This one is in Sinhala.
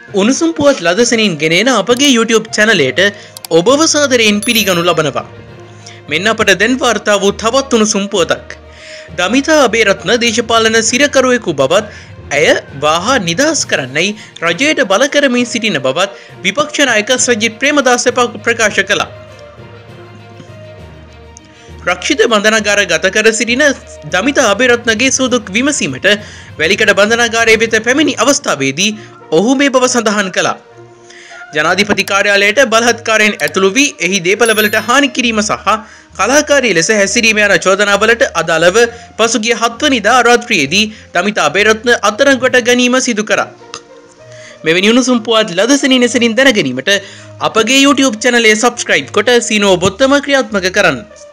උණුසුම් පුවත් ලදසනින් ගෙනෙන අපගේ YouTube චැනලයට ඔබව සාදරයෙන් පිළිගනු ලබනවා. මෙන්න අපට දැන් වාර්තා වූ තවත් උණුසුම් පුවතක්. දමිතා අබේරත්න දේශපාලන සිරකරුවෙකු බවත් ඇය වාහා නිදහස් කරන්නයි රජයට බල කරමින් සිටින බවත් විපක්ෂ නායක සජිත් ප්‍රේමදාස ප්‍රකාශ කළා. රක්ෂිත බන්ධනාගාර ගත කර සිටින දමිතා අබේරත්නගේ සූදුක් විමසීමට වැලිකඩ බන්ධනාගාරයේ වෙත පැමිණි අවස්ථාවේදී ඔහු මේ බව සඳහන් කළා. ජනාධිපති කාර්යාලයට බලහත්කාරයෙන් ඇතුළු වී එහි දේපළවලට හානි කිරීම සහ කලාකාරී ලෙස හැසිරීම යන චෝදනාවලට අදාළව පසුගිය 7 වෙනිදා රාත්‍රියේදී දමිතා අබේරත්න අත්අඩංගුවට ගැනීම සිදු කරා. මෙවැනි උණුසුම් පුවත් ලදසනින් එසනින් දැන ගැනීමට අපගේ YouTube චැනලය සබ්ස්ක්‍රයිබ් කොට සීනෝ බොත්තම ක්‍රියාත්මක කරන්න.